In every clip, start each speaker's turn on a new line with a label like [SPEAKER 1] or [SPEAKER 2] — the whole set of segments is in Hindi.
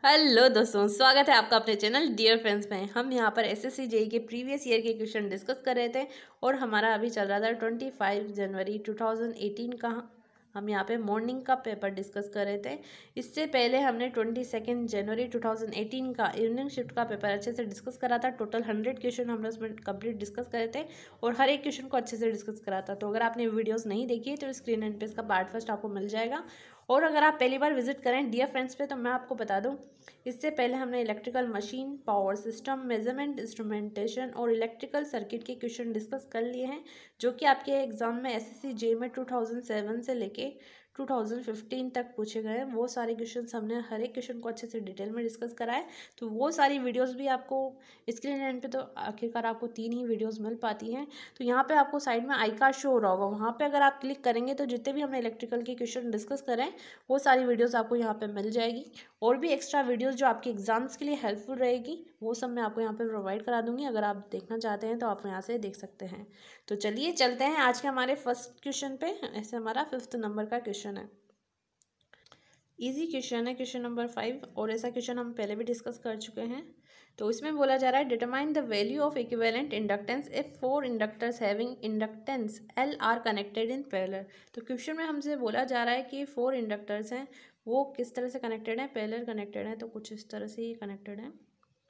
[SPEAKER 1] हेलो दोस्तों, स्वागत है आपका अपने चैनल डियर फ्रेंड्स में। हम यहाँ पर एसएससी जेई के प्रीवियस ईयर के क्वेश्चन डिस्कस कर रहे थे और हमारा अभी चल रहा था 25 जनवरी 2018 का हम यहाँ पे मॉर्निंग का पेपर डिस्कस कर रहे थे। इससे पहले हमने 22 जनवरी 2018 का इवनिंग शिफ्ट का पेपर अच्छे से डिस्कस करा था। टोटल 100 क्वेश्चन हमने उसमें कंप्लीट डिस्कस करे थे और हर एक क्वेश्चन को अच्छे से डिस्कस करा था। तो अगर आपने वीडियोस नहीं देखी है तो स्क्रीन एंड पे इसका पार्ट फर्स्ट आपको मिल जाएगा। और अगर आप पहली बार विजिट करें डियर फ्रेंड्स पे तो मैं आपको बता दूं, इससे पहले हमने electrical machine, power system, measurement instrumentation और इलेक्ट्रिकल सर्किट के क्वेश्चन डिस्कस कर लिए हैं, जो कि आपके एग्जाम में एसएससी जेईई में 2007 से लेके 2015 तक पूछे गए हैं। वो सारे क्वेश्चन हमने हर एक क्वेश्चन को अच्छे से डिटेल में डिस्कस करा है। तो वो सारी वीडियोस भी आपको स्क्रीन एंड पे तो आखिरकार आपको 3 ही वीडियोस मिल पाती हैं। तो यहाँ पे आपको साइड में आई कार्ड शो हो रहा होगा, वहाँ पे अगर आप क्लिक करेंगे तो जितने भी हमने इलेक्ट्रिकल के क्वेश्चन डिस्कस करें वो सारी वीडियोस आपको यहाँ पे मिल जाएगी। और भी एक्स्ट्रा वीडियोस जो आपके एग्जाम्स के लिए हेल्पफुल रहेगी वो सब मैं आपको यहाँ पे प्रोवाइड करा दूंगी। अगर आप देखना चाहते हैं तो आप यहाँ से देख सकते हैं। तो चलिए चलते हैं आज के हमारे फर्स्ट क्वेश्चन पे। ऐसे हमारा 5th नंबर का क्वेश्चन है, इजी क्वेश्चन है, क्वेश्चन नंबर 5। और ऐसा क्वेश्चन हम पहले भी डिस्कस कर चुके हैं। तो इसमें बोला जा रहा है determine the value of equivalent inductance if 4 inductors having inductance L are connected in parallel. तो क्वेश्चन में हमसे बोला जा रहा है कि 4 इंडक्टर्स हैं, वो किस तरह से कनेक्टेड हैं, पैरेलल कनेक्टेड हैं। तो कुछ इस तरह से ये कनेक्टेड हैं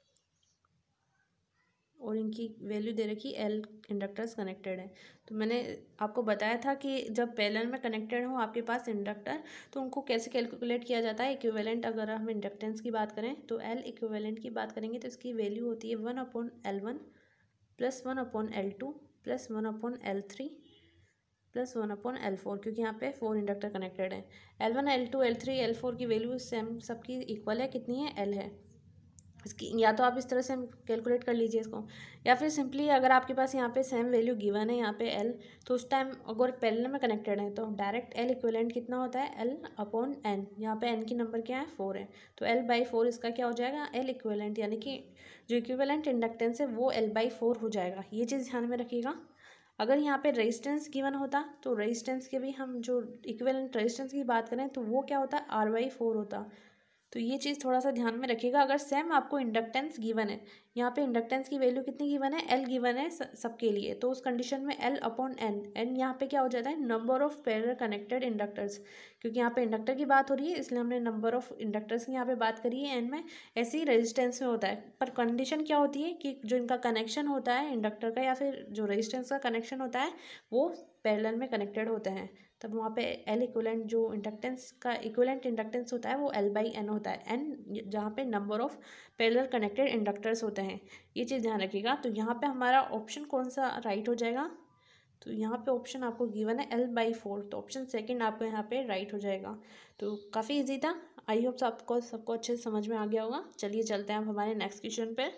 [SPEAKER 1] और इनकी वैल्यू दे रखी एल इंडक्टर्स कनेक्टेड है। तो मैंने आपको बताया था कि जब पैरेलल में कनेक्टेड हो आपके पास इंडक्टर, तो उनको कैसे कैलकुलेट किया जाता है। इक्विवेलेंट अगर हम इंडक्टेंस की बात करें तो एल इक्विवेलेंट की बात करेंगे तो इसकी वैल्यू होती है 1/L1 + 1/L2 + 1/L3 + 1/L4, क्योंकि यहाँ पे 4 इंडक्टर कनेक्टेड है। L1 L2 L3 L4 की वैल्यू सेम सबकी इक्वल है, कितनी है, एल है इसकी। या तो आप इस तरह से कैलकुलेट कर लीजिए इसको, या फिर सिंपली अगर आपके पास यहाँ पे सेम वैल्यू गिवन है यहाँ पे एल, तो उस टाइम अगर पैरेलल में कनेक्टेड है तो डायरेक्ट एल इक्विवेलेंट कितना होता है, L/N। यहाँ पे एन की नंबर क्या है, 4 है, तो L/4 इसका क्या हो जाएगा, एल इक्विवेलेंट, यानी कि जो इक्विवेलेंट इंडक्टेंस है वो L/4 हो जाएगा। ये चीज़ ध्यान में रखिएगा। अगर यहाँ पे रेजिस्टेंस गिवन होता तो रेजिस्टेंस के भी हम जो इक्विवेलेंट रेजिस्टेंस की बात करें तो वो क्या होता है, R/4 होता। तो ये चीज़ थोड़ा सा ध्यान में रखिएगा। अगर सेम आपको इंडक्टेंस गिवन है, यहाँ पे इंडक्टेंस की वैल्यू कितनी गिवन है, एल गिवन है सबके लिए, तो उस कंडीशन में L/N, एन यहाँ पे क्या हो जाता है, number of parallel connected inductors. क्योंकि यहाँ पे इंडक्टर की बात हो रही है इसलिए हमने नंबर ऑफ इंडक्टर्स की यहाँ पे बात करी है एन में। ऐसे ही रेजिस्टेंस में होता है, पर कंडीशन क्या होती है कि जो इनका कनेक्शन होता है इंडक्टर का या फिर जो रेजिस्टेंस का कनेक्शन होता है वो पैरेलल में कनेक्टेड होते हैं। तब वहाँ पे एल इक्विवेलेंट जो इंडक्टेंस का इक्विवेलेंट इंडक्टेंस होता है वो L/N होता है, एन जहाँ पे number of parallel connected inductors होते हैं। ये चीज़ ध्यान रखिएगा। तो यहाँ पे हमारा ऑप्शन कौन सा राइट हो जाएगा, तो यहाँ पे ऑप्शन आपको गिवन है L/4, तो ऑप्शन सेकंड आपको यहाँ पे राइट हो जाएगा। तो काफ़ी इजी था, आई होप सबको अच्छे से समझ में आ गया होगा। चलिए चलते हैं अब हमारे नेक्स्ट क्वेश्चन पे।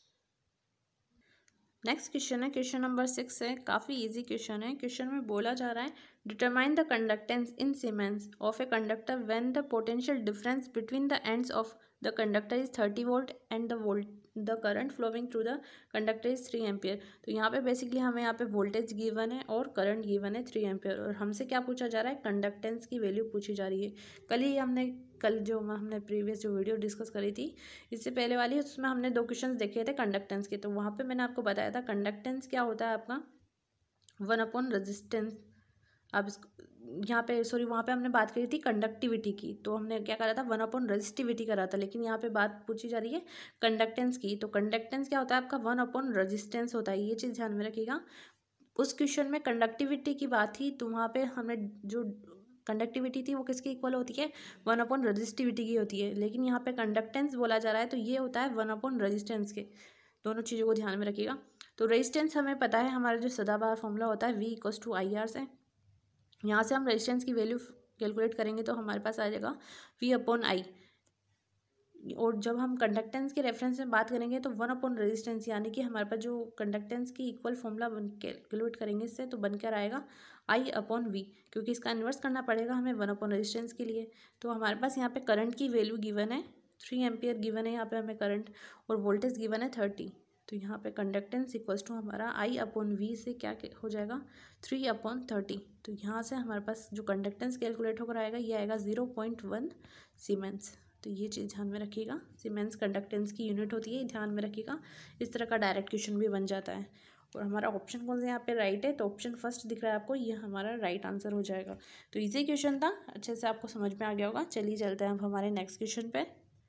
[SPEAKER 1] नेक्स्ट क्वेश्चन है, क्वेश्चन नंबर 6 है, काफ़ी इजी क्वेश्चन है। क्वेश्चन में बोला जा रहा है determine the conductance in siemens of a conductor when the potential difference between the ends of the conductor is 30 volt and the current flowing through the conductor is 3 ampere. तो यहाँ पे बेसिकली हमें यहाँ पे वोल्टेज गिवन है और करंट गिवन है 3 एम्पियर, और हमसे क्या पूछा जा रहा है, कंडक्टेंस की वैल्यू पूछी जा रही है। कल जो हमने प्रीवियस जो वीडियो डिस्कस करी थी इससे पहले वाली, उसमें हमने 2 क्वेश्चंस देखे थे कंडक्टेंस के। तो वहाँ पे मैंने आपको बताया था कंडक्टेंस क्या होता है आपका 1/रेजिस्टेंस। अब यहाँ पे वहाँ पे हमने बात करी थी कंडक्टिविटी की, तो हमने क्या करा था 1/रेजिस्टिविटी करा था, लेकिन यहाँ पे बात पूछी जा रही है कंडक्टेंस की। तो कंडक्टेंस क्या होता है आपका 1/रेजिस्टेंस होता है, ये चीज़ ध्यान में रखिएगा। उस क्वेश्चन में कंडक्टिविटी की बात थी तो वहाँ पे हमने जो कंडक्टिविटी थी वो किसकी इक्वल होती है, 1/रेजिस्टिविटी की होती है, लेकिन यहाँ पे कंडक्टेंस बोला जा रहा है तो ये होता है 1/रेजिस्टेंस के। दोनों चीज़ों को ध्यान में रखिएगा। तो रेजिस्टेंस हमें पता है, हमारा जो सदाबहार फॉर्मूला होता है V = IR से। यहाँ से हम रेजिस्टेंस की वैल्यू कैलकुलेट करेंगे तो हमारे पास आ जाएगा V/I। और जब हम कंडक्टेंस के रेफरेंस में बात करेंगे तो 1/रेजिस्टेंस, यानी कि हमारे पास जो कंडक्टेंस की इक्वल फॉर्मूला कैलकुलेट करेंगे इससे, तो बनकर आएगा I/V, क्योंकि इसका इन्वर्स करना पड़ेगा हमें 1/रेजिस्टेंस के लिए। तो हमारे पास यहाँ पे करंट की वैल्यू गिवन है 3 एम्पियर गिवन है यहाँ पे हमें करंट, और वोल्टेज गिवन है 30। तो यहाँ पे कंडक्टेंस इक्वल्स टू हमारा I/V से क्या हो जाएगा 3/30। तो यहाँ से हमारे पास जो कंडक्टेंस कैलकुलेट होकर आएगा ये आएगा 0.1 सीमेंस। तो ये चीज़ ध्यान में रखिएगा, सीमेंस कंडक्टेंस की यूनिट होती है, ध्यान में रखिएगा। इस तरह का डायरेक्ट क्वेश्चन भी बन जाता है। और हमारा ऑप्शन कौन सा यहाँ पे राइट है, तो ऑप्शन फर्स्ट दिख रहा है आपको, ये हमारा राइट आंसर हो जाएगा। तो इजी क्वेश्चन था, अच्छे से आपको समझ में आ गया होगा। चलिए चलते हैं अब हमारे नेक्स्ट क्वेश्चन पे।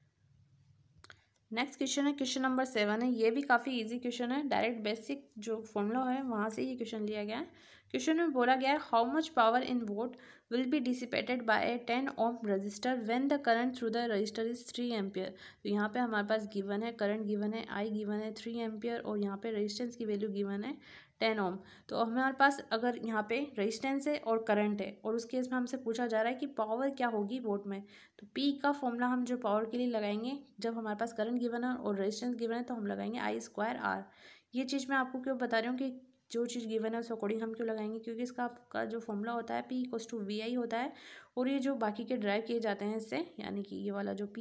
[SPEAKER 1] नेक्स्ट क्वेश्चन है क्वेश्चन नंबर 7 है। ये भी काफ़ी इजी क्वेश्चन है, डायरेक्ट बेसिक जो फॉर्मूला है वहाँ से ये क्वेश्चन लिया गया है। क्वेश्चन में बोला गया है how much power in watt will be dissipated by a 10 ohm resistor when the current through the resistor is 3 ampere. तो यहाँ पे हमारे पास गिवन है, करंट गिवन है, आई गिवन है 3 एम्पियर, और यहाँ पे रेजिस्टेंस की वैल्यू गिवन है 10 ओम। तो हमारे पास अगर यहाँ पे रेजिस्टेंस है और करंट है, और उस केस में हमसे पूछा जा रहा है कि पावर क्या होगी वोट में, तो पी का फॉर्मूला हम जो पावर के लिए लगाएंगे, जब हमारे पास करंट गिवन है और रेजिस्टेंस गिवन है, तो हम लगाएंगे I²R। ये चीज़ मैं आपको क्यों बता रही हूँ कि जो चीज़ गिवन है उस अकॉर्डिंग हम क्यों लगाएंगे, क्योंकि इसका आपका जो फॉर्मूला होता है P=VI होता है, और ये जो बाकी के ड्राइव किए जाते हैं इससे, यानी कि ये वाला जो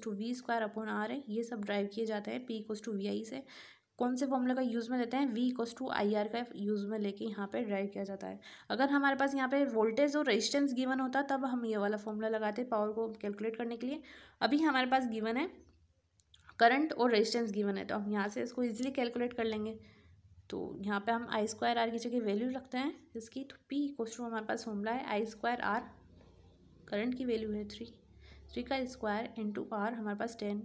[SPEAKER 1] P=V²/R है, ये सब ड्राइव किए जाते हैं P=VI से। कौन से फॉर्मूला का यूज़ में लेते हैं, V=IR का यूज़ में लेके यहाँ पे ड्राइव किया जाता है। अगर हमारे पास यहाँ पे वोल्टेज और रेजिस्टेंस गिवन होता तब हम ये वाला फॉर्मूला लगाते पावर को कैलकुलेट करने के लिए। अभी हमारे पास गिवन है करंट और रेजिस्टेंस गिवन है, तो हम यहाँ से इसको इजीली कैलकुलेट कर लेंगे। तो यहाँ पे हम I²R की जगह वैल्यू रखते हैं इसकी, तो P= हमारे पास फॉर्मूला है I²R, करंट की वैल्यू है 3 का स्क्वायर इंटू R, हमारे पास 10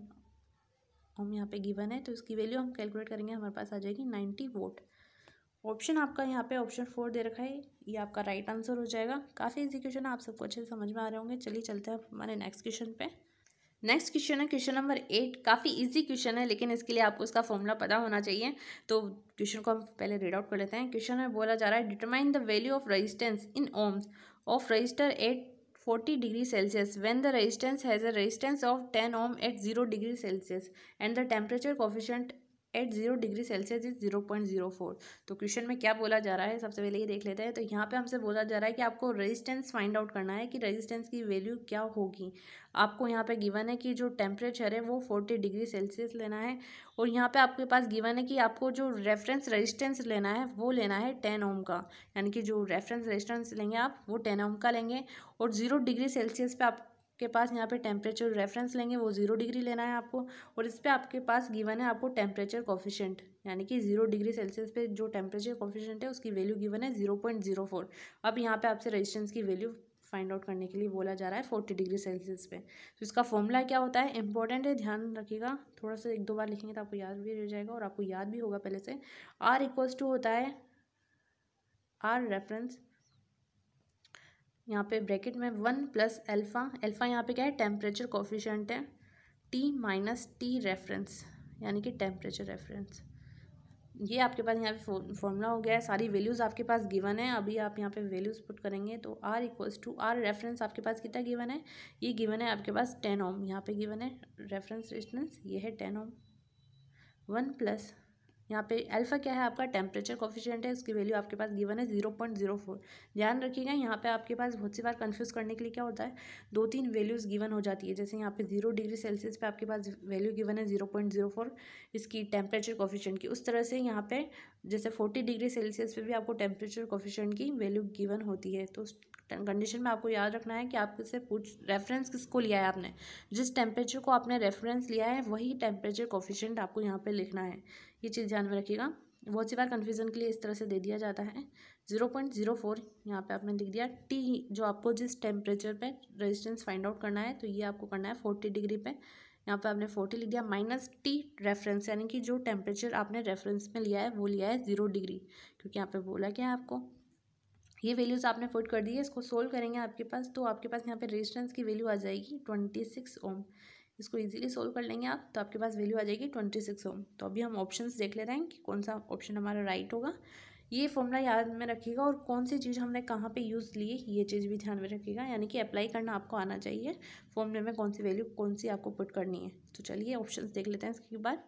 [SPEAKER 1] हम यहाँ पे गिवन है, तो इसकी वैल्यू हम कैलकुलेट करेंगे, हमारे पास आ जाएगी 90 वोट। ऑप्शन आपका यहाँ पे ऑप्शन 4 दे रखा है, ये आपका राइट आंसर हो जाएगा। काफ़ी इजी क्वेश्चन है, आप सबको अच्छे से समझ में आ रहे होंगे। चलिए चलते हैं हमारे नेक्स्ट क्वेश्चन पे। नेक्स्ट क्वेश्चन है क्वेश्चन नंबर 8। काफ़ी इजी क्वेश्चन है, लेकिन इसके लिए आपको इसका फॉर्मूला पता होना चाहिए। तो क्वेश्चन को हम पहले रीड आउट कर लेते हैं। क्वेश्चन में बोला जा रहा है determine the value of resistance in ohms of resistor at 40 degree Celsius when the resistance has a resistance of 10 ohm at 0 degree Celsius and the temperature coefficient at 0 degree Celsius is 0.04। तो क्वेश्चन में क्या बोला जा रहा है, सबसे पहले ये देख लेते हैं। तो यहाँ पे हमसे बोला जा रहा है कि आपको रेजिस्टेंस फाइंड आउट करना है कि रेजिस्टेंस की वैल्यू क्या होगी। आपको यहाँ पे गिवन है कि जो टेम्परेचर है वो 40 डिग्री सेल्सियस लेना है, और यहाँ पे आपके पास गिवन है कि आपको जो रेफरेंस रेजिस्टेंस लेना है वो लेना है 10 ओम का, यानी कि जो रेफरेंस रेजिस्टेंस लेंगे आप वो 10 ओम का लेंगे, और 0 डिग्री सेल्सियस पे आपके पास यहाँ पे टेम्परेचर रेफरेंस लेंगे वो 0 डिग्री लेना है आपको, और इस पर आपके पास गिवन है आपको टेम्परेचर कोफिशिएंट, यानी कि 0 डिग्री सेल्सियस पे जो टेम्परेचर कोफिशिएंट है उसकी वैल्यू गिवन है 0.04। अब यहाँ पे आपसे रेजिस्टेंस की वैल्यू फाइंड आउट करने के लिए बोला जा रहा है 40 डिग्री सेल्सियस पे। तो इसका फॉर्मूला क्या होता है, इंपॉर्टेंट है, ध्यान रखिएगा। थोड़ा सा 1-2 बार लिखेंगे तो आपको याद भी रह जाएगा, और आपको याद भी होगा पहले से। R= होता है R रेफरेंस, यहाँ पे ब्रैकेट में 1 + अल्फ़ा, अल्फ़ा यहाँ पे क्या है, टेम्परेचर कोफिशिएंट है, T - T रेफरेंस, यानी कि टेम्परेचर रेफरेंस। ये आपके पास यहाँ पे फॉर्मूला हो गया है, सारी वैल्यूज़ आपके पास गिवन है। अभी आप यहाँ पे वैल्यूज़ पुट करेंगे तो R रेफरेंस आपके पास कितना गिवन है, ये गिवन है आपके पास 10 ओम, यहाँ पे गिवन है रेफरेंस रेजिस्टेंस, ये है 10 ओम। 1 + यहाँ पे अल्फ़ा क्या है आपका, टेम्परेचर कोफिशिएंट है, उसकी वैल्यू आपके पास गिवन है 0.04। ध्यान रखिएगा, यहाँ पे आपके पास बहुत सी बार कंफ्यूज करने के लिए क्या होता है, 2-3 वैल्यूज़ गिवन हो जाती है। जैसे यहाँ पे 0 डिग्री सेल्सियस पे आपके पास वैल्यू गिवन है 0.04 इसकी टेम्परेचर कोफिशिएंट की, उस तरह से यहाँ पे जैसे 40 डिग्री सेल्सियस पे भी आपको टेम्परेचर कोफिशिएंट की वैल्यू गिवन होती है। तो कंडीशन में आपको याद रखना है कि आपसे रेफरेंस किसको लिया है आपने, जिस टेम्परेचर को आपने रेफरेंस लिया है वही टेम्परेचर कोफिशिएंट आपको यहाँ पे लिखना है। ये चीज़ ध्यान में रखिएगा, बहुत सी बार कन्फ्यूज़न के लिए इस तरह से दे दिया जाता है। 0.04 यहाँ पे आपने लिख दिया। टी जो आपको जिस टेम्परेचर पे रेजिस्टेंस फाइंड आउट करना है, तो ये आपको करना है 40 डिग्री पे, यहाँ पे आपने 40 लिख दिया, -T रेफरेंस, यानी कि जो टेम्परेचर आपने रेफरेंस में लिया है वो लिया है 0 डिग्री, क्योंकि यहाँ पे बोला क्या है आपको, ये वैल्यूज़ आपने पुट कर दी है। इसको सोल्व करेंगे आपके पास, तो आपके पास यहाँ पे रेजिस्टेंस की वैल्यू आ जाएगी 26 ओम। इसको इजीली सोल्व कर लेंगे आप, तो आपके पास वैल्यू आ जाएगी 26 ओम। तो अभी हम ऑप्शंस देख लेते हैं कि कौन सा ऑप्शन हमारा राइट होगा। ये फॉर्मूला याद में रखिएगा, और कौन सी चीज़ हमने कहाँ पे यूज़ ली है ये चीज़ भी ध्यान में रखिएगा, यानी कि अप्लाई करना आपको आना चाहिए फॉर्मूले में, कौन सी वैल्यू कौन सी आपको पुट करनी है। तो चलिए ऑप्शंस देख लेते हैं इसके बाद।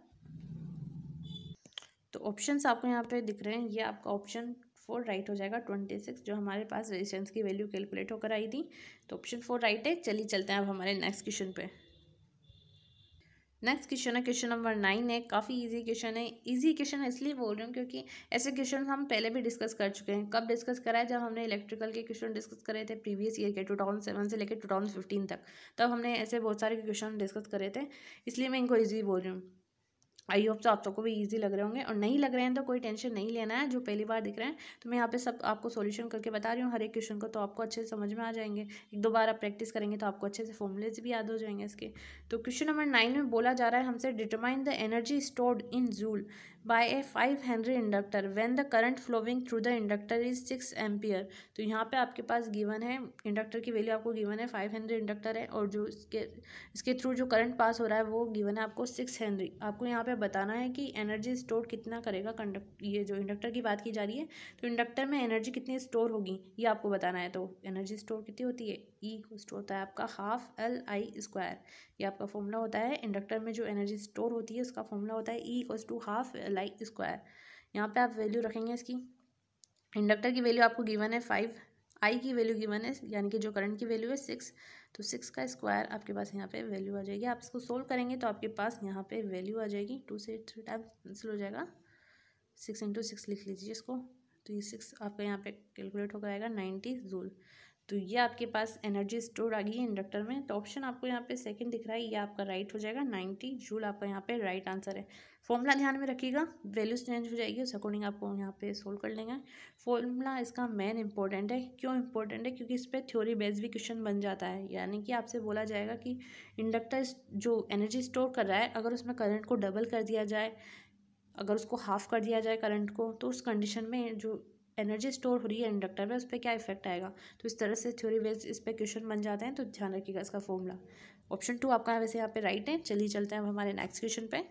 [SPEAKER 1] तो ऑप्शंस आपको यहाँ पे दिख रहे हैं, ये आपका ऑप्शन 4 राइट हो जाएगा, 26 जो हमारे पास रेजिस्टेंस की वैल्यू कैलकुलेट होकर आई थी। तो ऑप्शन 4 राइट है। चलिए चलते हैं अब हमारे नेक्स्ट क्वेश्चन पे। नेक्स्ट क्वेश्चन है क्वेश्चन नंबर 9 है। काफ़ी इजी क्वेश्चन है। इजी क्वेश्चन इसलिए बोल रही हूँ क्योंकि ऐसे क्वेश्चन हम पहले भी डिस्कस कर चुके हैं। कब डिस्कस करा है? जब हमने इलेक्ट्रिकल के क्वेश्चन डिस्कस करे थे प्रीवियस ईयर के 2007 से लेकर 2015 तक, तब हमने ऐसे बहुत सारे क्वेश्चन डिस्कस करे थे, इसलिए मैं इनको ईजी बोल रही हूँ। आई होप तो आप सबको भी इजी लग रहे होंगे, और नहीं लग रहे हैं तो कोई टेंशन नहीं लेना है। जो पहली बार दिख रहे हैं तो मैं यहाँ पे सब आपको सॉल्यूशन करके बता रही हूँ हर एक क्वेश्चन को, तो आपको अच्छे से समझ में आ जाएंगे। एक दो बार आप प्रैक्टिस करेंगे तो आपको अच्छे से फॉर्मूलेज भी याद हो जाएंगे इसके। तो क्वेश्चन नंबर 9 में बोला जा रहा है हमसे, determine the energy stored in joule by a 5 henry inductor when the current flowing through the inductor is 6 ampere. तो यहाँ पे आपके पास गिवन है, इंडक्टर की वैल्यू आपको गिवन है 5 हेनरी इंडक्टर है, और जो इसके थ्रू जो करंट पास हो रहा है वो गिवन है आपको 6 हेनरी। आपको यहाँ पे बताना है कि एनर्जी स्टोर कितना करेगा ये जो इंडक्टर की बात की जा रही है, तो इंडक्टर में एनर्जी कितनी स्टोर होगी ये आपको बताना है। तो एनर्जी स्टोर कितनी होती है? ई इक्वल होता है आपका ½ Li²। ये आपका फॉर्मूला होता है। इंडक्टर में जो एनर्जी स्टोर होती है उसका फॉर्मूला होता है ई इक्वल टू ½ Li²। यहाँ पे आप वैल्यू रखेंगे इसकी। इंडक्टर की वैल्यू आपको गिवन है 5, आई की वैल्यू गिवन है, यानी कि जो करंट की वैल्यू है 6, तो 6 का स्क्वायर आपके पास यहाँ पे वैल्यू आ जाएगी। आप इसको सोल्व करेंगे तो आपके पास यहाँ पे वैल्यू आ जाएगी, 2 से 3 टाइम कैंसिल हो जाएगा, 6 × 6 लिख लीजिए इसको। तो ये 6 आपका यहाँ पे कैलकुलेट होकर आएगा 90 जूल। तो ये आपके पास एनर्जी स्टोर आ गई है इंडक्टर में। तो ऑप्शन आपको यहाँ पे सेकंड दिख रहा है, ये आपका राइट हो जाएगा। 90 जूल आपका यहाँ पे राइट आंसर है। फॉर्मूला ध्यान में रखिएगा, वैल्यूज चेंज हो जाएगी, उस अकॉर्डिंग आपको यहाँ पे सोल्व कर लेंगे। फॉर्मूला इसका मेन इंपॉर्टेंट है। क्यों इंपॉर्टेंट है? क्योंकि इस पर थ्योरी बेस्ड भी क्वेश्चन बन जाता है। यानी कि आपसे बोला जाएगा कि इंडक्टर जो एनर्जी स्टोर कर रहा है, अगर उसमें करंट को डबल कर दिया जाए, अगर उसको हाफ कर दिया जाए करंट को, तो उस कंडीशन में जो एनर्जी स्टोर हो रही है इंडक्टर में उस पर क्या इफेक्ट आएगा। तो इस तरह से थ्योरी बेस्ड इस पर क्वेश्चन बन जाते हैं, तो ध्यान रखिएगा इसका फॉर्मूला। ऑप्शन 2 आपका वैसे यहाँ पे राइट है। चलिए चलते हैं अब हमारे नेक्स्ट क्वेश्चन पे।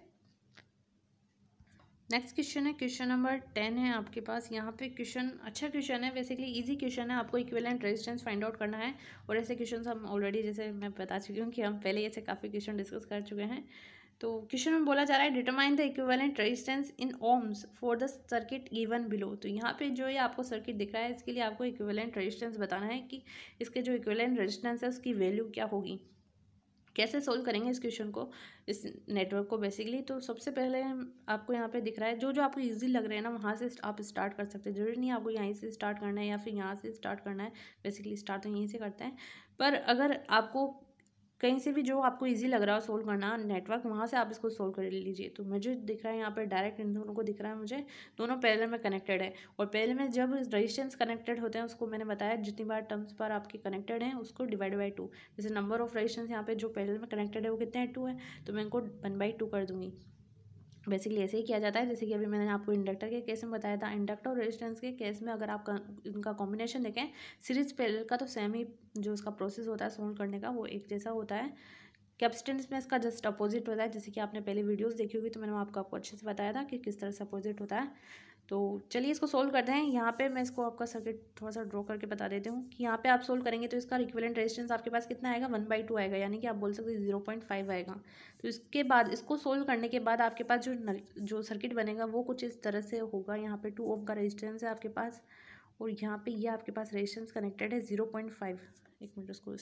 [SPEAKER 1] नेक्स्ट क्वेश्चन है क्वेश्चन नंबर 10 है आपके पास। यहाँ पे क्वेश्चन अच्छा क्वेश्चन है, बेसिकली इजी क्वेश्चन है। आपको इक्विवेलेंट रेजिस्टेंस फाइंड आउट करना है, और ऐसे क्वेश्चन हम ऑलरेडी, जैसे मैं बता चुकी हूँ कि हम पहले ऐसे काफ़ी क्वेश्चन डिस्कस कर चुके हैं। तो क्वेश्चन में बोला जा रहा है, determine the equivalent resistance in ohms for the circuit given below. तो यहाँ पे जो ये आपको सर्किट दिख रहा है, इसके लिए आपको इक्विवेलेंट रेजिस्टेंस बताना है कि इसके जो इक्विवेलेंट रेजिस्टेंस है उसकी वैल्यू क्या होगी। कैसे सोल्व करेंगे इस क्वेश्चन को, इस नेटवर्क को बेसिकली। तो सबसे पहले आपको यहाँ पे दिख रहा है, जो जो आपको इजी लग रहे हैं ना वहाँ से आप स्टार्ट कर सकते हैं। जरूरी नहीं आपको यहीं से स्टार्ट करना है या फिर यहाँ से स्टार्ट करना है। बेसिकली स्टार्ट तो यहीं से करते हैं, पर अगर आपको कहीं से भी जो आपको इजी लग रहा हो सोल्व करना नेटवर्क, वहाँ से आप इसको सोल्व कर लीजिए। तो मुझे दिख रहा है यहाँ पर डायरेक्ट इन दोनों को दिख रहा है मुझे, दोनों पैरेलल में कनेक्टेड है। और पैरेलल में जब रेजिस्टेंस कनेक्टेड होते हैं उसको मैंने बताया जितनी बार टर्म्स पर आपके कनेक्टेड हैं उसको डिवाइड बाई 2। जैसे नंबर ऑफ रेजिस्टेंस यहाँ पे जो पैरेलल में कनेक्टेड है वो कितने हैं? 2 है, तो मैं इनको 1/2 कर दूंगी। बेसिकली ऐसे ही किया जाता है, जैसे कि अभी मैंने आपको इंडक्टर के केस में बताया था। इंडक्टर और रेजिस्टेंस के केस में अगर आप इनका कॉम्बिनेशन देखें सीरीज पैरेलल का, तो सेम ही जो उसका प्रोसेस होता है सोल्व करने का वो एक जैसा होता है। कैपेसिटेंस में इसका जस्ट अपोजिट होता है, जैसे कि आपने पहले वीडियोस देखी होगी तो मैंने आपको अच्छे से बताया था कि किस तरह से अपोजिट होता है। तो चलिए इसको सोल्व करते हैं। यहाँ पे मैं इसको आपका सर्किट थोड़ा सा ड्रॉ करके बता देती हूँ कि यहाँ पे आप सोल्व करेंगे तो इसका इक्विवेलेंट रेजिस्टेंस आपके पास कितना आएगा? 1/2 आएगा, यानी कि आप बोल सकते हैं 0.5 आएगा। तो इसके बाद इसको सोल्व करने के बाद आपके पास जो सर्किट बनेगा वो कुछ इस तरह से होगा। यहाँ पे 2 ओम का रेजिस्टेंस है आपके पास, और यहाँ पे ये आपके पास रेजिस्टेंस कनेक्टेड है 0.5। एक मिनट, उसको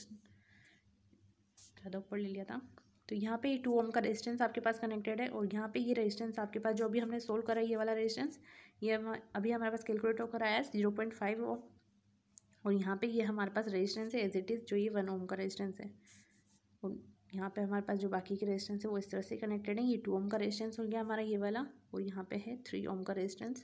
[SPEAKER 1] ज़्यादा ऊपर ले लिया था। तो यहाँ पे 2 ओम का रेजिस्टेंस आपके पास कनेक्टेड है, और यहाँ पे ये रेजिस्टेंस आपके पास जो अभी हमने सोल्व करा है ये वाला रेजिस्टेंस, ये अभी हमारे पास कैलकुलेट होकर आया है 0.5 ओम। और यहाँ पे ये हमारे पास रेजिस्टेंस है एज इट इज़, जो ये 1 ओम का रेजिस्टेंस है। और यहाँ पे हमारे पास जो बाकी के रेजिस्टेंस है वो इस तरह से कनेक्टेड है। ये 2 ओम का रेजिस्टेंस हो गया हमारा ये वाला, और यहाँ पे है 3 ओम का रेजिस्टेंस,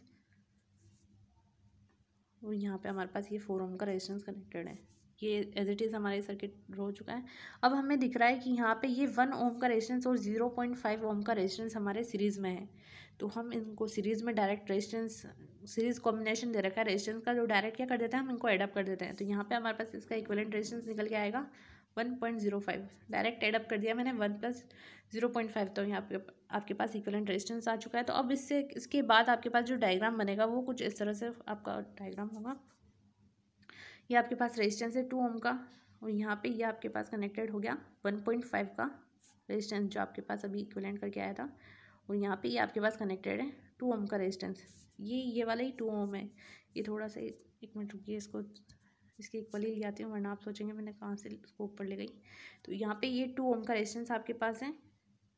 [SPEAKER 1] और यहाँ पे हमारे पास ये 4 ओम का रेजिस्टेंस कनेक्टेड है। ये एज इट इज़ हमारे सर्किट हो चुका है। अब हमें दिख रहा है कि यहाँ पे ये 1 ओम का रेजिस्टेंस और 0.5 ओम का रेजिस्टेंस हमारे सीरीज़ में है। तो हम इनको सीरीज़ में डायरेक्ट रेजिस्टेंस, सीरीज़ कॉम्बिनेशन दे रखा है रेजिस्टेंस का, जो डायरेक्ट क्या कर देते हैं हम इनको एडअप कर देते हैं। तो यहाँ पे हमारे पास इसका इक्विवेलेंट रेजिस्टेंस निकल के आएगा 1.05। डायरेक्ट एडअप कर दिया मैंने 1 + 0.5, तो यहाँ पे आपके पास इक्विवेलेंट रेजिस्टेंस आ चुका है। तो अब इसके बाद आपके पास जो डायग्राम बनेगा वो कुछ इस तरह से आपका डायग्राम होगा। ये आपके पास रेजिस्टेंस है 2 ओम का, और यहाँ पे ये आपके पास कनेक्टेड हो गया 1.5 का रेजिस्टेंस जो आपके पास अभी इक्विवेलेंट करके आया था, और यहाँ पे ये आपके पास कनेक्टेड है 2 ओम का रेजिस्टेंस। ये वाला ही 2 ओम है। ये थोड़ा सा एक मिनट रुकिए, इसको इसकी इक्वली ले आती हूँ वरना आप सोचेंगे मैंने कहाँ से इसको ऊपर ले गई। तो यहाँ पे ये 2 ओम का रेजिस्टेंस आपके पास है,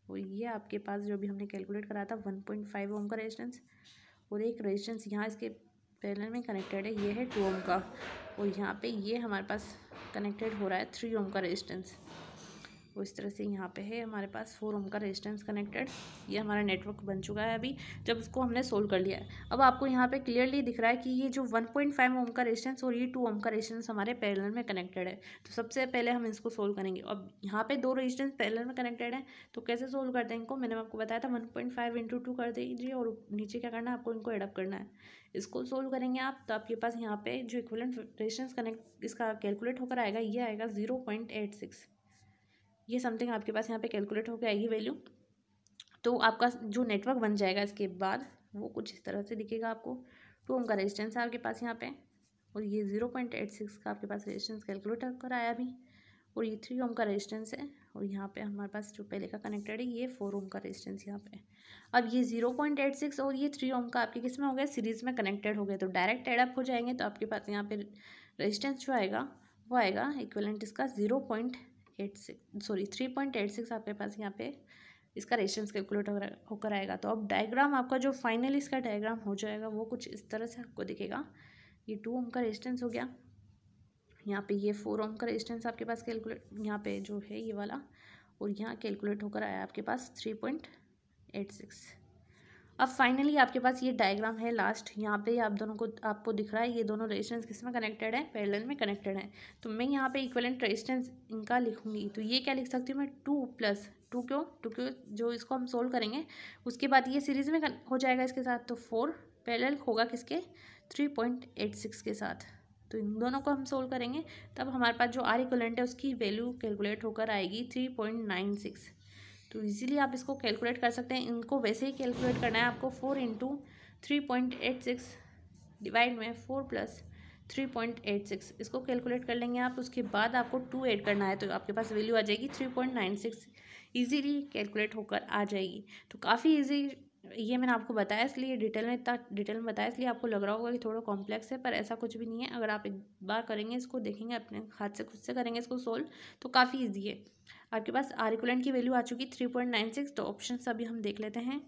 [SPEAKER 1] और ये आपके पास जो भी हमने कैलकुलेट करा था 1.5 ओम का रेजिस्टेंस, और एक रेजिस्टेंस यहाँ इसके पैरेलल में कनेक्टेड है, ये है 2 ओम का, और यहाँ पे ये हमारे पास कनेक्टेड हो रहा है 3 ओम का रेजिस्टेंस। और इस तरह से यहाँ पे है हमारे पास 4 ओम का रेजिस्टेंस कनेक्टेड। ये हमारा नेटवर्क बन चुका है अभी, जब इसको हमने सोल्व कर लिया है। अब आपको यहाँ पे क्लियरली दिख रहा है कि ये जो 1.5 ओम का रेजिस्टेंस और ये 2 ओम का रेजिस्टेंस हमारे पैरेलल में कनेक्टेड है। तो सबसे पहले हम इसको सोल्व करेंगे। अब यहाँ पे 2 रेजिस्टेंस पैरेलल में कनेक्टेड है, तो कैसे सोल्व करते हैं इनको, मैंने आपको बताया था 1.5 × 2 कर दीजिए, और नीचे क्या करना है आपको, इनको एडअप करना है। इसको सोल्व करेंगे आप, तो आपके पास यहाँ पे जो इक्विवेलेंट रेजिस्टेंस कनेक्ट इसका कैलकुलेट होकर आएगा, ये आएगा 0.86। ये समथिंग आपके पास यहाँ पे कैलकुलेट होकर आएगी वैल्यू। तो आपका जो नेटवर्क बन जाएगा इसके बाद वो कुछ इस तरह से दिखेगा आपको। 2 ओम का रेजिस्टेंस है आपके पास यहाँ पे, और ये 0.86 का आपके पास रेजिस्टेंस कैलकुलेट होकर आया अभी, और ये 3 ओम का रेजिस्टेंस है, और यहाँ पे हमारे पास जो पहले का कनेक्टेड है ये 4 ओम का रेजिस्टेंस यहाँ पे। अब ये 0.86 और ये 3 ओम का आपके किस में हो गया, सीरीज़ में कनेक्टेड हो गए, तो डायरेक्ट एडअप हो जाएंगे। तो आपके पास यहाँ पे रेजिस्टेंस जो आएगा वो आएगा इक्विवेलेंट इसका 3.86 आपके पास यहाँ पे इसका रेजिस्टेंस कैलकुलेट होकर आएगा। तो अब डायग्राम आपका जो फाइनली इसका डायग्राम हो जाएगा वो कुछ इस तरह से आपको दिखेगा। ये 2 ओम का रेजिस्टेंस हो गया, यहाँ पे ये 4 ओम का रेजिस्टेंस आपके पास कैलकुलेट यहाँ पे जो है ये वाला, और यहाँ कैलकुलेट होकर आया आपके पास 3.86। अब फाइनली आपके पास ये डायग्राम है लास्ट, यहाँ पे आप दोनों को आपको दिख रहा है ये दोनों रेजिस्टेंस किस में कनेक्टेड है, पैरेलल में कनेक्टेड है। तो मैं यहाँ पे इक्विवेलेंट रेजिस्टेंस इनका लिखूंगी, तो ये क्या लिख सकती हूँ मैं, 2 क्यों जो इसको हम सोल्व करेंगे उसके बाद ये सीरीज़ में हो जाएगा इसके साथ, तो 4 पैरेलल होगा किसके, 3.86 के साथ। तो इन दोनों को हम सोल्व करेंगे, तब हमारे पास जो आर इक्विवेलेंट है उसकी वैल्यू कैलकुलेट होकर आएगी 3.96। तो इजीली आप इसको कैलकुलेट कर सकते हैं। इनको वैसे ही कैलकुलेट करना है आपको, 4 × 3.86 डिवाइड में 4 + 3.86, इसको कैलकुलेट कर लेंगे आप। उसके बाद आपको 2 ऐड करना है, तो आपके पास वैल्यू आ जाएगी 3.96, ईजीली कैलकुलेट होकर आ जाएगी। तो काफ़ी ईजी, ये मैंने आपको बताया इसलिए डिटेल में, इतना डिटेल में बताया इसलिए आपको लग रहा होगा कि थोड़ा कॉम्प्लेक्स है, पर ऐसा कुछ भी नहीं है। अगर आप एक बार करेंगे इसको, देखेंगे अपने हाथ से खुद से करेंगे इसको सोल्व, तो काफ़ी ईजी है। आपके पास आर इक्विवेलेंट की वैल्यू आ चुकी 3.96। तो ऑप्शन अभी हम देख लेते हैं।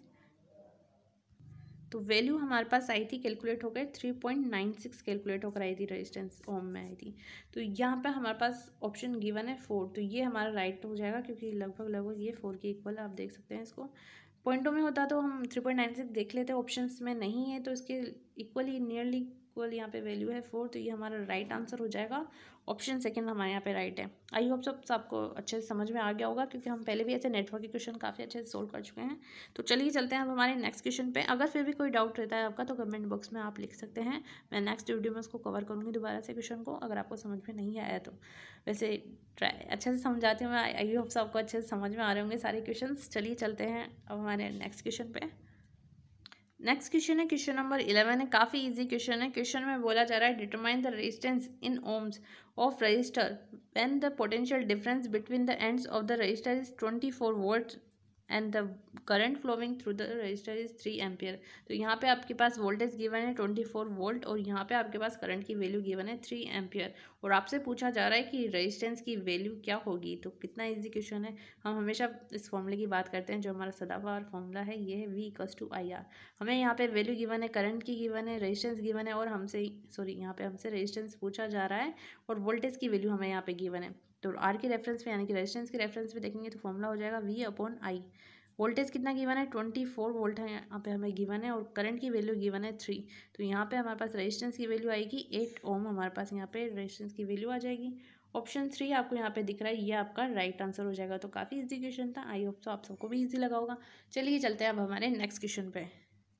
[SPEAKER 1] तो वैल्यू हमारे पास आई थी कैलकुलेट होकर 3.96 कैलकुलेट होकर आई थी, रेजिस्टेंस ओम में आई थी। तो यहाँ पे हमारे पास ऑप्शन गिवन है 4, तो ये हमारा राइट हो जाएगा, क्योंकि लगभग ये 4 के इक्वल आप देख सकते हैं। इसको पॉइंटों में होता तो हम 3.96 देख लेते, ऑप्शंस में नहीं है, तो इसके इक्वली नियरली इक्वल यहाँ पे वैल्यू है 4, तो ये हमारा राइट आंसर हो जाएगा। ऑप्शन सेकंड हमारे यहाँ पे राइट है। आई होप सब आपको अच्छे से समझ में आ गया होगा, क्योंकि हम पहले भी ऐसे नेटवर्क के क्वेश्चन काफ़ी अच्छे से सोल्व कर चुके हैं। तो चलिए चलते हैं अब हमारे नेक्स्ट क्वेश्चन पे। अगर फिर भी कोई डाउट रहता है आपका तो कमेंट बॉक्स में आप लिख सकते हैं, मैं नेक्स्ट वीडियो में उसको कवर करूँगी दोबारा से क्वेश्चन को, अगर आपको समझ में नहीं आया तो। वैसे ट्राई अच्छे से समझाती हूँ मैं, आई होप आपको अच्छे से समझ में आ रहे होंगे सारे क्वेश्चन। चलिए चलते हैं अब हमारे नेक्स्ट क्वेश्चन पे। नेक्स्ट क्वेश्चन है क्वेश्चन नंबर 11 है, काफ़ी इजी क्वेश्चन है। क्वेश्चन में बोला जा रहा है determine the resistance in ohms of resistor when the potential difference between the ends of the resistor is 24 volt and the current flowing through the resistor is 3 ampere. तो यहाँ पे आपके पास वोल्टेज गिवन है 24 वोल्ट, और यहाँ पे आपके पास करंट की वैल्यू गिवन है 3 एम्पियर, और आपसे पूछा जा रहा है कि रेजिस्टेंस की वैल्यू क्या होगी। तो कितना इजी क्वेश्चन है। हम हमेशा इस फॉर्मूले की बात करते हैं, जो हमारा सदाबहार फॉर्मूला है, ये है V=IR। हमें यहाँ पे वैल्यू गिवन है, करंट की गिवन है, रेजिस्टेंस गिवन है, और यहाँ पे हमसे रेजिस्टेंस पूछा जा रहा है, और वोल्टेज की वैल्यू हमें यहाँ पे गिवन है। तो आर के रेफरेंस में यानी कि रेजिस्टेंस के रेफरेंस में देखेंगे तो फॉर्मूला हो जाएगा V/I। वोल्टेज कितना गिवन है, 24 वोल्ट है यहाँ पे हमें गिवन है, और करंट की वैल्यू गिवन है 3। तो यहाँ पे हमारे पास रेजिस्टेंस की वैल्यू आएगी 8 ओम, हमारे पास यहाँ पे रेजिस्टेंस की वैल्यू आ जाएगी। ऑप्शन 3 आपको यहाँ पे दिख रहा है, ये आपका राइट आंसर हो जाएगा। तो काफ़ी इजी क्वेश्चन था, आई होप सो आप सबको भी इजी लगा होगा। चलिए चलते हैं अब हमारे नेक्स्ट क्वेश्चन पे।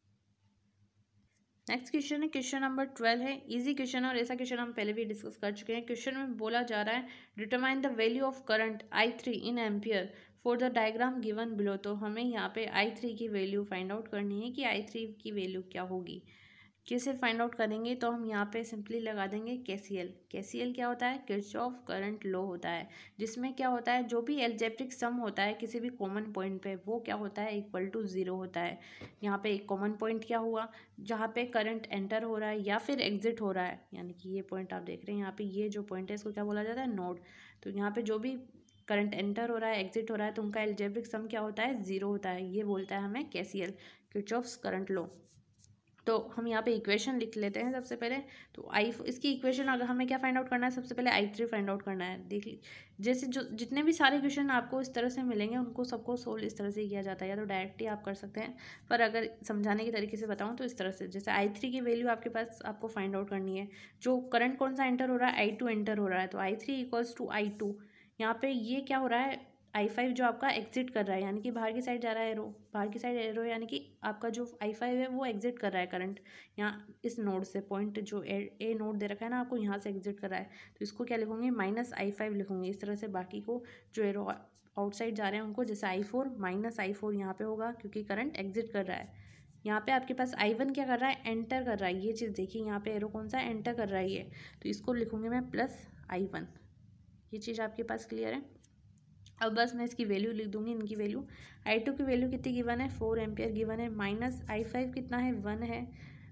[SPEAKER 1] नेक्स्ट क्वेश्चन है क्वेश्चन नंबर 12 है, इजी क्वेश्चन है, और ऐसा क्वेश्चन हम पहले भी डिस्कस कर चुके हैं। क्वेश्चन में बोला जा रहा है determine the value of current I3 in ampere for the diagram given below. तो हमें यहाँ पे I3 की वैल्यू फाइंड आउट करनी है कि I3 की वैल्यू क्या होगी। कैसे फाइंड आउट करेंगे, तो हम यहाँ पे सिंपली लगा देंगे KCL। KCL क्या होता है, किरचॉफ करंट लॉ होता है, जिसमें क्या होता है, जो भी एल्जेब्रिक सम होता है किसी भी कॉमन पॉइंट पे, वो क्या होता है, =0 होता है। यहाँ पे एक कॉमन पॉइंट क्या हुआ, जहाँ पे करंट एंटर हो रहा है या फिर एग्जिट हो रहा है, यानी कि ये पॉइंट आप देख रहे हैं यहाँ पे, ये जो पॉइंट है इसको क्या बोला जाता है, नोड। तो यहाँ पे जो भी करंट एंटर हो रहा है, एग्जिट हो रहा है, तो उनका एल्जेब्रिक सम क्या होता है, 0 होता है। ये बोलता है हमें KCL, किरचॉफ्स करंट लॉ। तो हम यहाँ पे इक्वेशन लिख लेते हैं सबसे पहले। तो इसकी इक्वेशन अगर हमें क्या फाइंड आउट करना है, सबसे पहले I3 फाइंड आउट करना है। देख लीजिए, जैसे जो जितने भी सारे क्वेश्चन आपको इस तरह से मिलेंगे उनको सबको सोल्व इस तरह से किया जाता है, या तो डायरेक्टली आप कर सकते हैं, पर अगर समझाने के तरीके से बताऊँ तो इस तरह से, जैसे I3 की वैल्यू आपके पास आपको फाइंड आउट करनी है। जो करंट कौन सा एंटर हो रहा है, I2 एंटर हो रहा है, तो I3 इक्वल्स टू I2। यहाँ पे ये क्या हो रहा है, I5 जो आपका एग्जिट कर रहा है, यानी कि बाहर की साइड जा रहा है एरो, बाहर की साइड एरो, यानी कि आपका जो I5 है वो एग्जिट कर रहा है करंट, यहाँ इस नोड से, पॉइंट जो ए नोड दे रखा है ना आपको, यहाँ से एग्जिट कर रहा है। तो इसको क्या लिखूंगी, -I5 लिखूंगी इस तरह से। बाकी को जो एरो आउटसाइड जा रहे हैं उनको, जैसे I4 -I4 यहाँ पे होगा क्योंकि करंट एग्जिट कर रहा है। यहाँ पे आपके पास I1 क्या कर रहा है, एंटर कर रहा है। ये चीज़ देखिए, यहाँ पे एरो कौन सा एंटर कर रहा है ये, तो इसको लिखूंगी मैं +I1। ये चीज़ आपके पास क्लियर है। अब बस मैं इसकी वैल्यू लिख दूंगी, इनकी वैल्यू। I2 की वैल्यू कितनी गिवन है, 4 एम्पियर गिवन है, -I5 कितना है, 1 है,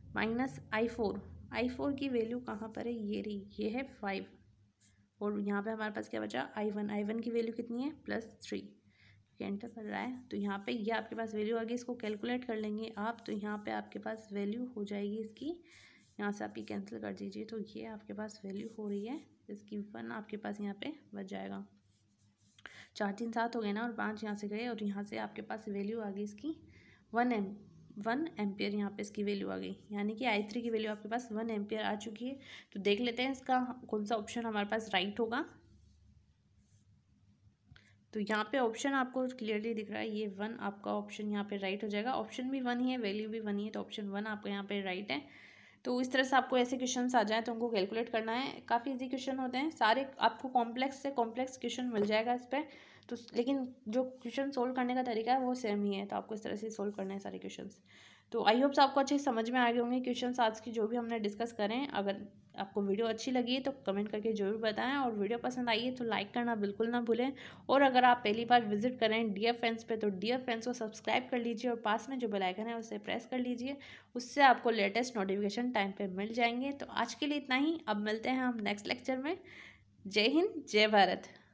[SPEAKER 1] -I4 की वैल्यू कहाँ पर है, ये रही, ये है 5। और यहाँ पे हमारे पास क्या बचा, I1 की वैल्यू कितनी है, +3, एंटर कर रहा है। तो यहाँ पे ये आपके पास वैल्यू आ गई। इसको कैलकुलेट कर लेंगे आप, तो यहाँ पे आपके पास वैल्यू हो जाएगी इसकी, यहाँ से आप ये कैंसिल कर दीजिए, तो ये आपके पास वैल्यू हो रही है इसकी 1, आपके पास यहाँ पे बच जाएगा। 4 3 7 हो गए ना, और 5 यहाँ से गए, और यहाँ से आपके पास वैल्यू आ गई इसकी 1 एम्पियर। यहाँ पे इसकी वैल्यू आ गई, यानी कि I3 की वैल्यू आपके पास 1 एम्पियर आ चुकी है। तो देख लेते हैं इसका कौन सा ऑप्शन हमारे पास राइट होगा। तो यहाँ पे ऑप्शन आपको क्लियरली दिख रहा है, ये 1 आपका ऑप्शन यहाँ पे राइट हो जाएगा। ऑप्शन भी 1 ही है, वैल्यू भी 1 ही है, तो ऑप्शन 1 आपका यहाँ पे राइट है। तो इस तरह से आपको ऐसे क्वेश्चन आ जाए तो उनको कैलकुलेट करना है। काफ़ी इजी क्वेश्चन होते हैं सारे, आपको कॉम्प्लेक्स से कॉम्प्लेक्स क्वेश्चन मिल जाएगा इस पर। तो लेकिन जो क्वेश्चन सोल्व करने का तरीका है वो सेम ही है, तो आपको इस तरह से सोल्व करना है सारे क्वेश्चंस। तो आई होप्स आपको अच्छे समझ में आ गए होंगे क्वेश्चंस आज की जो भी हमने डिस्कस करें। अगर आपको वीडियो अच्छी लगी है तो कमेंट करके ज़रूर बताएं, और वीडियो पसंद आई है तो लाइक करना बिल्कुल ना भूलें। और अगर आप पहली बार विजिट करें डियर फ्रेंड्स पे, तो डियर फ्रेंड्स को सब्सक्राइब कर लीजिए, और पास में जो बेल आइकन है उसे प्रेस कर लीजिए, उससे आपको लेटेस्ट नोटिफिकेशन टाइम पे मिल जाएंगे। तो आज के लिए इतना ही, अब मिलते हैं हम नेक्स्ट लेक्चर में। जय हिंद, जय भारत।